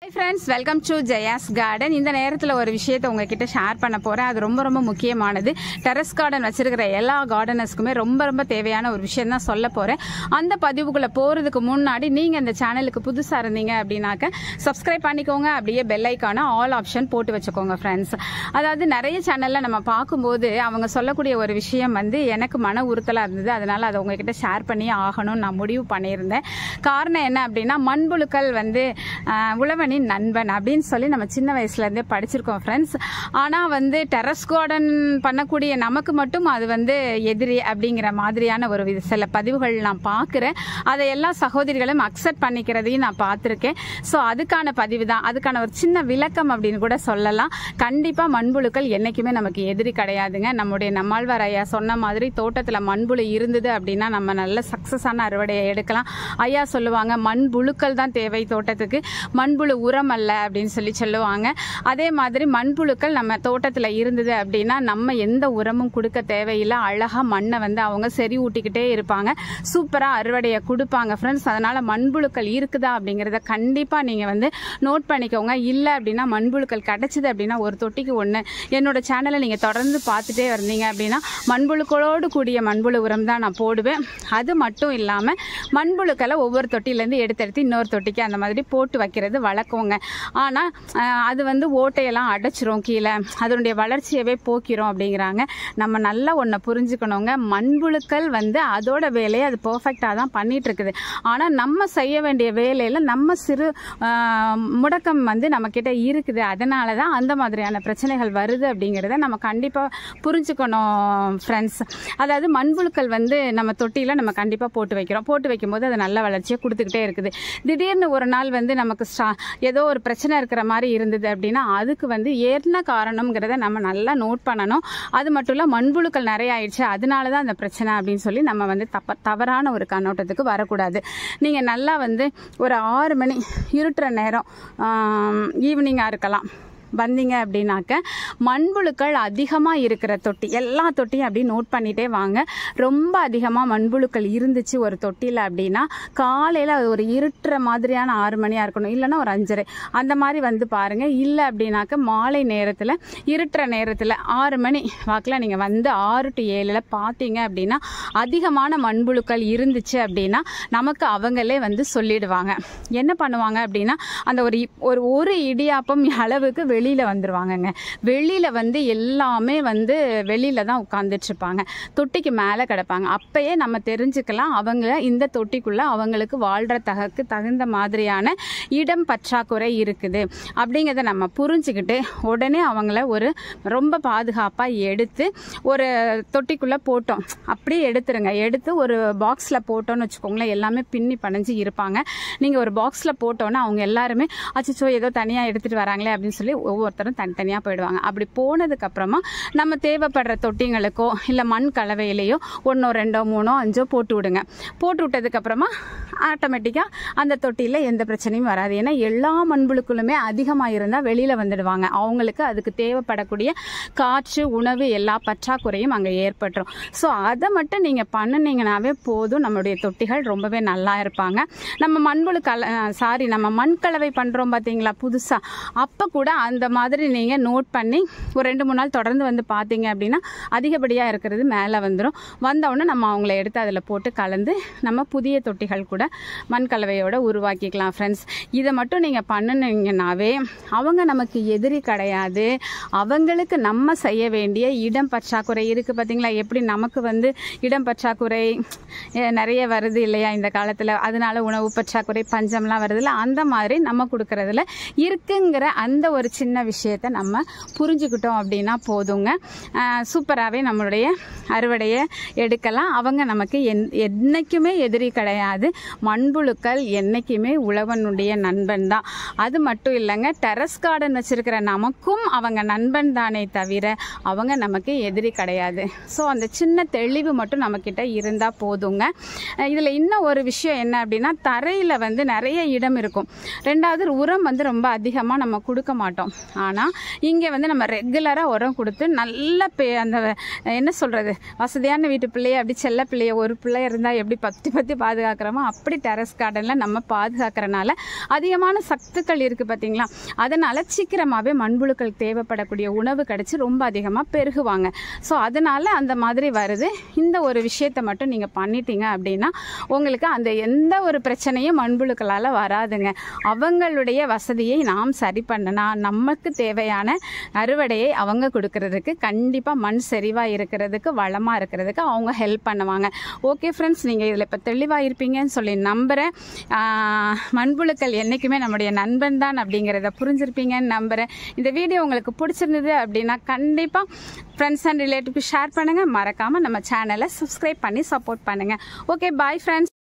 Hi friends, welcome to Jaya's Garden. இந்த நேரத்துல ஒரு விஷயத்தை உங்ககிட்ட ஷேர் பண்ண போறேன். அது ரொம்ப முக்கியமானது. டெரஸ் கார்டன் வச்சிருக்கிற எல்லா கார்டனர்ஸ்க்குமே ரொம்ப தேவையான ஒரு விஷயம் தான் சொல்ல போறேன். அந்த பதிவுக்குள்ள போறதுக்கு முன்னாடி நீங்க இந்த சேனலுக்கு புதுசா இருந்தீங்க அப்படினாக்க சப்ஸ்கிரைப் பண்ணிக்கோங்க. அப்படியே பெல் ஐகானை ஆல் ஆப்ஷன் போட்டு வச்சுக்கோங்க ஃப்ரெண்ட்ஸ். அதாவது நிறைய சேனல்ல நம்ம பார்க்கும்போது அவங்க சொல்லக்கூடிய ஒரு விஷயம் வந்து எனக்கு மன உறுத்தலா இருந்தது. அதனால அதை உங்ககிட்ட ஷேர் பண்ணி ஆகணும் நான் முடிவு பண்ணியிருந்தேன். காரணம் என்ன அப்படின்னா மண்புழுக்கள் வந்து உழவனின் நண்பன் அப்படின்னு சொல்லி நம்ம சின்ன வயசுல இருந்தே படிச்சிருக்கோம் ஃப்ரெண்ட்ஸ். ஆனா வந்து டெரஸ் கார்டன் பண்ணக்கூடிய நமக்கு மட்டும் அது வந்து எதிரி அப்படிங்கிற மாதிரியான ஒரு சில பதிவுகள் நான் பார்க்கிறேன். அதை எல்லா சகோதரிகளும் அக்செப்ட் பண்ணிக்கிறதையும் நான் பார்த்திருக்கேன். ஸோ அதுக்கான பதிவு தான், அதுக்கான ஒரு சின்ன விளக்கம் அப்படின்னு கூட சொல்லலாம். கண்டிப்பா மண்புழுக்கள் என்னைக்குமே நமக்கு எதிரி கிடையாதுங்க. நம்முடைய நம்மாழ்வார் ஐயா சொன்ன மாதிரி தோட்டத்துல மண்புழு இருந்தது அப்படின்னா நம்ம நல்ல சக்சஸான அறுவடையை எடுக்கலாம். ஐயா சொல்லுவாங்க மண்புழுக்கள் தான் தேவை தோட்டத்துக்கு, மண்புழு உரம் அல்ல அப்படின்னு சொல்லி சொல்லுவாங்க. அதே மாதிரி மண்புழுக்கள் நம்ம தோட்டத்துல இருந்தது அப்படின்னா நம்ம எந்த உரமும் கொடுக்க தேவையில்லை. அழகா மண்ணை வந்து அவங்க சரி ஊட்டிக்கிட்டே இருப்பாங்க, சூப்பரா அறுவடையை கொடுப்பாங்க ஃப்ரெண்ட்ஸ். அதனால மண்புழுக்கள் இருக்குதா அப்படிங்கறத கண்டிப்பா நீங்க வந்து நோட் பண்ணிக்கோங்க. இல்ல அப்படின்னா மண்புழுக்கள் கிடைச்சது அப்படின்னா ஒரு தொட்டிக்கு ஒண்ணு என்னோட சேனலை நீங்க தொடர்ந்து பார்த்துட்டே வந்தீங்க அப்படின்னா மண்புழுக்களோடு கூடிய மண்புழு உரம் தான் நான் போடுவேன். அது மட்டும் இல்லாம மண்புழுக்களை ஒவ்வொரு தொட்டில இருந்து எடுத்து இன்னொரு தொட்டிக்கு அந்த மாதிரி போட்டு வைக்கிறது வளர்க்குவோங்க. ஆனா அது வந்து ஓட்டையெல்லாம் அடைச்சிரும், கீழே அதனுடைய வளர்ச்சியவே போக்கிறோம் அப்படிங்கிறாங்க. நம்ம நல்லா ஒன்ன புரிஞ்சுக்கணுங்க. மண்புழுக்கள் வந்து அதோட வேலையை அது பெர்ஃபெக்டா தான் பண்ணிட்டு இருக்குது. ஆனா நம்ம செய்ய வேண்டிய வேலையில நம்ம சிறு முடக்கம் வந்து நம்ம கிட்ட இருக்குது. அதனாலதான் அந்த மாதிரியான பிரச்சனைகள் வருது அப்படிங்கறத நம்ம கண்டிப்பா புரிஞ்சுக்கணும் ஃப்ரெண்ட்ஸ். அதாவது மண்புழுக்கள் வந்து நம்ம தொட்டியில நம்ம கண்டிப்பா போட்டு வைக்கிறோம். போட்டு வைக்கும் போது அது நல்ல வளர்ச்சியை கொடுத்துக்கிட்டே இருக்குது. திடீர்னு ஒரு நாள் வந்து நமக்கு ஏதோ ஒரு பிரச்சனை இருக்கிற மாதிரி இருந்தது அப்படின்னா அதுக்கு வந்து என்ன காரணம்ங்கிறத நம்ம நல்லா நோட் பண்ணணும். அது மட்டும் இல்ல மண்புழுக்கள் நிறைய ஆயிடுச்சு அதனாலதான் அந்த பிரச்சனை அப்படின்னு சொல்லி நம்ம வந்து தவறான ஒரு கண்ணோட்டத்துக்கு வரக்கூடாது. நீங்க நல்லா வந்து ஒரு 6 மணி இருட்டுற நேரம் ஈவினிங்கா இருக்கலாம் வந்தீங்க அப்படின்னாக்க மண்புழுக்கள் அதிகமா இருக்கிற தொட்டி, எல்லா தொட்டியும் அப்படி நோட் பண்ணிட்டே வாங்க. ரொம்ப அதிகமா மண்புழுக்கள் இருந்துச்சு ஒரு தொட்டில அப்படின்னா காலையில ஒரு இருட்டுற மாதிரியான 6 மணியா இருக்கணும், இல்லைன்னா ஒரு 5:30 அந்த மாதிரி வந்து பாருங்க. இல்லை அப்படின்னாக்க மாலை நேரத்துல இருட்டுற நேரத்துல 6 மணி வாக்குல நீங்க வந்து 6 to 7 பாத்தீங்க அப்படின்னா அதிகமான மண்புழுக்கள் இருந்துச்சு அப்படின்னா நமக்கு அவங்களே வந்து சொல்லிடுவாங்க. என்ன பண்ணுவாங்க அப்படின்னா அந்த ஒரு இடியாப்பம் அளவுக்கு வெளியில வந்துருவாங்கங்க. வெளியில வந்து எல்லாமே வந்து வெளியில தான் உட்கார்ந்துட்டு இருப்பாங்க, தொட்டிக்கு மேல கிடப்பாங்க. அப்பயே நம்ம தெரிஞ்சுக்கலாம் அவங்க இந்த தொட்டிக்குள்ள அவங்களுக்கு வாழ்ற தகுந்த மாதிரியான இடம் பற்றாக்குறை இருக்குது அப்படிங்கிறத நம்ம புரிஞ்சுக்கிட்டு உடனே அவங்கள ஒரு ரொம்ப பாதுகாப்பா எடுத்து ஒரு தொட்டிக்குள்ள போட்டோம் அப்படியே எடுத்துருங்க. எடுத்து ஒரு பாக்ஸ்ல போட்டோம்னு வச்சுக்கோங்களேன், எல்லாமே பின்னி பணிஞ்சு இருப்பாங்க. நீங்க ஒரு பாக்ஸ்ல போட்டோன்னா அவங்க எல்லாருமே அச்சோ ஏதோ தனியா எடுத்துட்டு வராங்களே அப்படின்னு சொல்லி ஒவ்வொருத்தரும் தனித்தனியா போயிடுவாங்க. அப்படி போனதுக்கு அப்புறமா நம்ம தேவைப்படுற தொட்டிங்களுக்கோ இல்ல மண் கலவையிலேயோ 1 2 3 5 போட்டு விடுங்க. போட்டு விட்டதுக்கு அப்புறமா ஆட்டோமேட்டிக்கா அந்த தொட்டியில எந்த பிரச்சனையும் வராது. ஏன்னா எல்லா மண்புழுக்களுமே அதிகமா இருந்தா வெளியில வந்துடுவாங்க. அவங்களுக்கு அதுக்கு தேவைப்படக்கூடிய காற்று உணவு எல்லா பற்றாக்குறையும் அங்க ஏற்பட்டுரும். ஸோ அதை மட்டும் நீங்க பண்ணினீங்கன்னாவே போதும், நம்மளுடைய தொட்டிகள் ரொம்பவே நல்லா இருப்பாங்க. நம்ம நம்ம மண் கலவை பண்றோம் பாத்தீங்களா புதுசா, அப்ப கூட அந்த மாதிரி நீங்க நோட் பண்ணி ஒரு 2-3 நாள் தொடர்ந்து வந்து பாத்தீங்க அப்படின்னா அதிகப்படியா இருக்கிறது மேல வந்துடும். வந்தவுடனே நம்ம அவங்கள எடுத்து அதுல போட்டு கலந்து நம்ம புதிய தொட்டிகள் கூட மண் கலவையோட உருவாக்கிக்கலாம் ஃப்ரெண்ட்ஸ். இதை மட்டும் நீங்க பண்ணினீங்கன்னாவே அவங்க நமக்கு எதிரி கிடையாது. அவங்களுக்கு நம்ம செய்ய வேண்டிய இடம் பற்றாக்குறை இருக்கு பாத்தீங்களா, எப்படி நமக்கு வந்து இடம் பற்றாக்குறை நிறைய வருது இல்லையா இந்த காலத்துல, அதனால உணவு பற்றாக்குறை பஞ்சம்லாம் வருது இல்லை, அந்த மாதிரி நம்ம கொடுக்கறதுல இருக்குங்கிற அந்த ஒரு சின்ன விஷயத்தை நம்ம புரிஞ்சுக்கிட்டோம் அப்படின்னா போதுங்க. சூப்பராகவே நம்மளுடைய அறுவடையை எடுக்கலாம். அவங்க நமக்கு என்னைக்குமே எதிரி கிடையாது. மண்புழுக்கள் என்னைக்குமே உழவனுடைய நண்பன் தான். அது மட்டும் இல்லைங்க, டெரஸ் கார்டன் வச்சிருக்கிற நமக்கும் அவங்க நண்பன் தானே தவிர அவங்க நமக்கு எதிரி கிடையாது. ஸோ அந்த சின்ன தெளிவு மட்டும் நம்ம கிட்ட இருந்தா போதுங்க. இதுல இன்னும் ஒரு விஷயம் என்ன அப்படின்னா தரையில வந்து நிறைய இடம் இருக்கும். ரெண்டாவது உரம் வந்து ரொம்ப அதிகமா நம்ம கொடுக்க மாட்டோம். ஆனால் இங்கே வந்து நம்ம ரெகுலராக உரம் கொடுத்து நல்ல அந்த என்ன சொல்கிறது, வசதியான வீட்டு பிள்ளைய அப்படி செல்ல பிள்ளைய ஒரு பிள்ளை இருந்தால் எப்படி பற்றி பாதுகாக்கிறோமோ அப்படி டெரஸ் கார்டனில் நம்ம பாதுகாக்கிறனால அதிகமான சத்துக்கள் இருக்குது பார்த்தீங்களா. அதனால் சீக்கிரமாகவே மண்புழுக்கள் தேவைப்படக்கூடிய உணவு கிடச்சி ரொம்ப அதிகமாக பெருகுவாங்க. ஸோ அதனால் அந்த மாதிரி வருது. இந்த ஒரு விஷயத்தை மட்டும் நீங்கள் பண்ணிட்டீங்க அப்படின்னா உங்களுக்கு அந்த எந்த ஒரு பிரச்சனையும் மண்புழுக்களால் வராதுங்க. அவங்களுடைய வசதியை நாம் சரி பண்ணனா நமக்கு தேவையான அறுவடையை அவங்க கொடுக்கறதுக்கு, கண்டிப்பாக மண் செறிவாக இருக்கிறதுக்கு, வளமாக இருக்கிறதுக்கு அவங்க ஹெல்ப் பண்ணுவாங்க. ஓகே ஃப்ரெண்ட்ஸ், நீங்கள் இதில் இப்போ தெளிவாக இருப்பீங்கன்னு சொல்லி நம்புகிறேன். மண்புழுக்கள் என்றைக்குமே நம்முடைய நண்பன் தான் அப்படிங்கிறத புரிஞ்சிருப்பீங்கன்னு நம்புகிறேன். இந்த வீடியோ உங்களுக்கு பிடிச்சிருந்தது அப்படின்னா கண்டிப்பாக ஃப்ரெண்ட்ஸ் அண்ட் ரிலேட்டிவ்க்கு ஷேர் பண்ணுங்கள். மறக்காமல் நம்ம சேனலை சப்ஸ்கிரைப் பண்ணி சப்போர்ட் பண்ணுங்கள். Okay, bye friends.